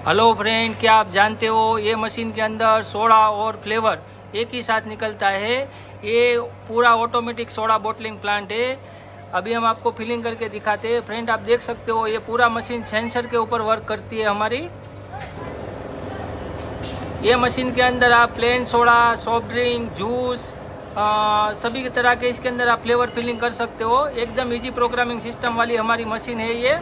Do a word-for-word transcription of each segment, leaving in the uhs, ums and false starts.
Hello friend, क्या आप जानते हो ये मशीन के अंदर सोडा और फ्लेवर एक ही साथ निकलता है। ये पूरा ऑटोमेटिक सोडा बोटलिंग प्लांट है। अभी हम आपको फिलिंग करके दिखाते हैं। फ्रेंड, आप देख सकते हो ये पूरा मशीन सेंसर के ऊपर वर्क करती है हमारी। ये मशीन के अंदर आप plain soda, soft drink, juice, आ, सभी तरह के इसके अंदर आप फ्लेवर फिलिंग कर सकते हो। एकदम इजी प्रोग्रामिंग सिस्टम वाली हमारी मशीन है ये।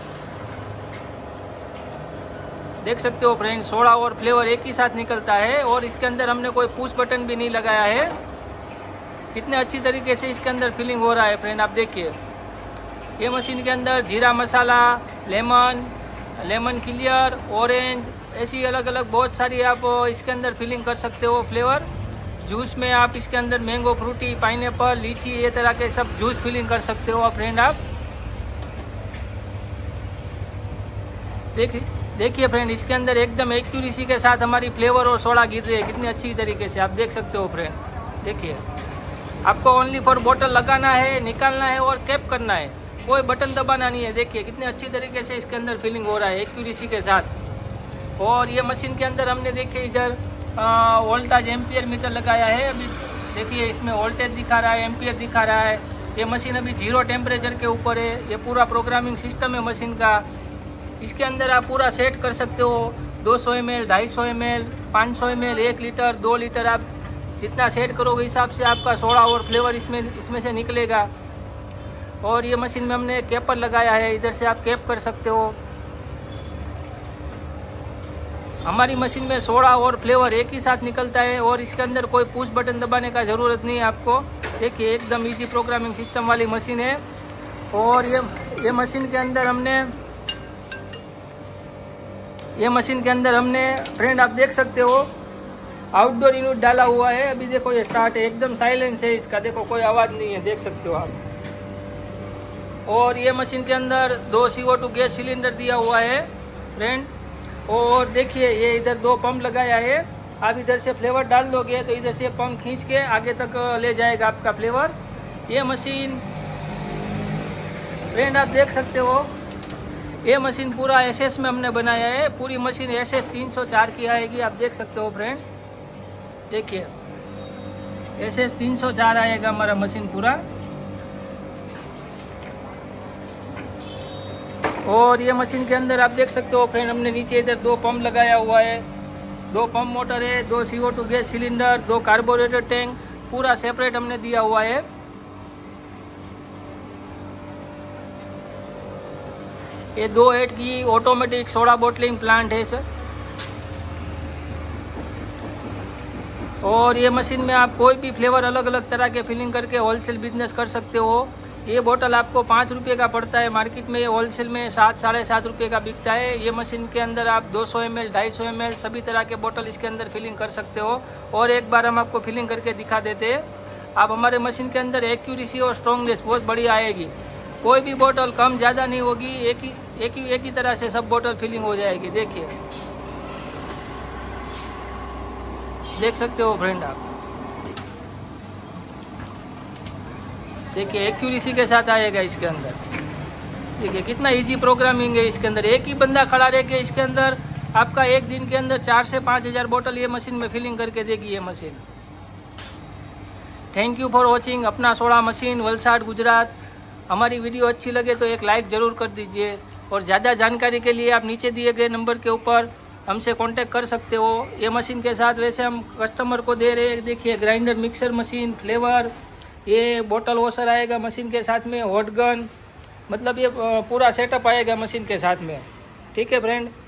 देख सकते हो फ्रेंड, सोडा और फ्लेवर एक ही साथ निकलता है और इसके अंदर हमने कोई पुश बटन भी नहीं लगाया है। कितने अच्छी तरीके से इसके अंदर फिलिंग हो रहा है फ्रेंड, आप देखिए। ये मशीन के अंदर जीरा मसाला, लेमन, लेमन क्लियर, ऑरेंज, ऐसी अलग अलग बहुत सारी आप इसके अंदर फिलिंग कर सकते हो फ्लेवर। जूस में आप इसके अंदर मैंगो, फ्रूटी, पाइनएप्पल, लीची, ये तरह के सब जूस फिलिंग कर सकते हो फ्रेंड आप। देखिए देखिए फ्रेंड, इसके अंदर एकदम एक्यूरेसी के साथ हमारी फ्लेवर और सोडा गिर रही है कितनी अच्छी तरीके से, आप देख सकते हो फ्रेंड। देखिए, आपको ओनली फॉर बोतल लगाना है, निकालना है और कैप करना है, कोई बटन दबाना नहीं है। देखिए कितनी अच्छी तरीके से इसके अंदर फिलिंग हो रहा है एक्यूरेसी के साथ। और ये मशीन के अंदर हमने देखिए इधर वोल्टेज एम्पियर मीटर लगाया है। अभी देखिए इसमें वोल्टेज दिखा रहा है, एम्पियर दिखा रहा है। ये मशीन अभी जीरो टेम्परेचर के ऊपर है। ये पूरा प्रोग्रामिंग सिस्टम है मशीन का। इसके अंदर आप पूरा सेट कर सकते हो, दो सौ एम एल, ढाई सौ एम एल, पाँच सौ एम एल, एक लीटर, दो लीटर, आप जितना सेट करोगे हिसाब से आपका सोडा और फ्लेवर इसमें इसमें से निकलेगा। और ये मशीन में हमने कैपर लगाया है, इधर से आप कैप कर सकते हो। हमारी मशीन में सोडा और फ्लेवर एक ही साथ निकलता है और इसके अंदर कोई पुश बटन दबाने का ज़रूरत नहीं है आपको। देखिए एकदम इजी प्रोग्रामिंग सिस्टम वाली मशीन है। और ये ये मशीन के अंदर हमने ये मशीन के अंदर हमने फ्रेंड आप देख सकते हो आउटडोर यूनिट डाला हुआ है। अभी देखो ये स्टार्ट है, एकदम साइलेंस है इसका, देखो कोई आवाज़ नहीं है, देख सकते हो आप। और ये मशीन के अंदर दो C O two gas cylinder दिया हुआ है फ्रेंड। और देखिए ये इधर दो पंप लगाया है। आप इधर से फ्लेवर डाल दोगे तो इधर से पंप खींच के आगे तक ले जाएगा आपका फ्लेवर। ये मशीन फ्रेंड आप देख सकते हो, ये मशीन पूरा एस एस में हमने बनाया है। पूरी मशीन एस एस तीन सौ चार की आएगी, आप देख सकते हो फ्रेंड। देखिए एस एस तीन सौ चार आएगा हमारा मशीन पूरा। और ये मशीन के अंदर आप देख सकते हो फ्रेंड, हमने नीचे इधर दो पंप लगाया हुआ है, दो पंप मोटर है, दो C O two gas cylinder, दो कार्बोरेटर टैंक, पूरा सेपरेट हमने दिया हुआ है। ये दो हेड की ऑटोमेटिक सोडा बोटलिंग प्लांट है सर। और ये मशीन में आप कोई भी फ्लेवर अलग अलग तरह के फिलिंग करके होलसेल बिजनेस कर सकते हो। ये बोतल आपको पाँच रुपये का पड़ता है, मार्केट में होलसेल में सात साढ़े सात रुपये का बिकता है। ये मशीन के अंदर आप दो सौ एम एल, ढाई सौ एम एल सभी तरह के बोतल इसके अंदर फिलिंग कर सकते हो। और एक बार हम आपको फिलिंग करके दिखा देते हैं। आप हमारे मशीन के अंदर एक्यूरेसी और स्ट्रॉन्गनेस बहुत बढ़िया आएगी। कोई भी बोतल कम ज़्यादा नहीं होगी, एक ही एक ही एक ही तरह से सब बोतल फिलिंग हो जाएगी। देखिए देख सकते हो फ्रेंड आप, देखिए एक्यूरेसी के साथ आएगा इसके अंदर। देखिए कितना इजी प्रोग्रामिंग है इसके अंदर। एक ही बंदा खड़ा रह के इसके अंदर आपका एक दिन के अंदर चार से पाँच हज़ार बोतल ये मशीन में फिलिंग करके देगी ये machine. Thank you for watching अपना सोडा मशीन, वलसाड, गुजरात। हमारी वीडियो अच्छी लगे तो एक लाइक ज़रूर कर दीजिए। और ज़्यादा जानकारी के लिए आप नीचे दिए गए नंबर के ऊपर हमसे कांटेक्ट कर सकते हो। ये मशीन के साथ वैसे हम कस्टमर को दे रहे हैं, देखिए ग्राइंडर, मिक्सर मशीन, फ्लेवर, ये बोतल वॉशर आएगा मशीन के साथ में, हॉट गन, मतलब ये पूरा सेटअप आएगा मशीन के साथ में। ठीक है फ्रेंड।